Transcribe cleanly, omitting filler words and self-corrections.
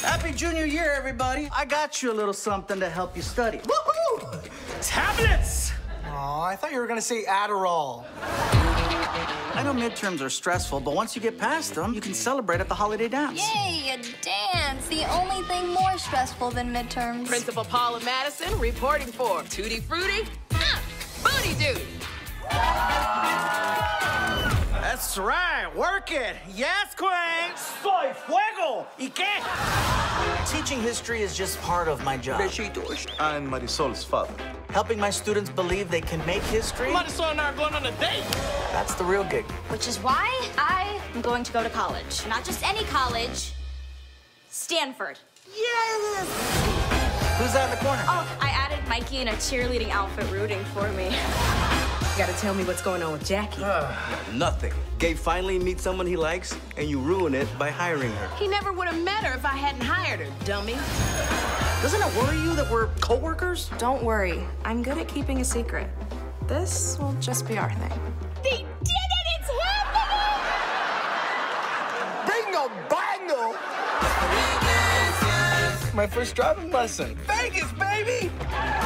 Happy junior year, everybody. I got you a little something to help you study. Woohoo! Tablets! Aw, I thought you were gonna say Adderall. I know midterms are stressful, but once you get past them, you can celebrate at the holiday dance. Yay, a dance. The only thing more stressful than midterms. Principal Paula Madison reporting for Tutti Frutti, Booty Duty. That's right, work it. Yes, Queen. Soy fuego. ¿Y qué? Teaching history is just part of my job. I'm Marisol's father. Helping my students believe they can make history, Marisol and I are going on a date. that's the real gig. Which is why I am going to go to college. Not just any college, Stanford. Yes! Who's that in the corner? Oh, I added Mikey in a cheerleading outfit rooting for me. You gotta tell me what's going on with Jackie. Nothing. Gabe finally meets someone he likes, and you ruin it by hiring her. He never would have met her if I hadn't hired her, dummy. Doesn't it worry you that we're co-workers? Don't worry. I'm good at keeping a secret. This will just be our thing. They did it! It's happening! Bingo bango! My first driving lesson. Vegas, baby!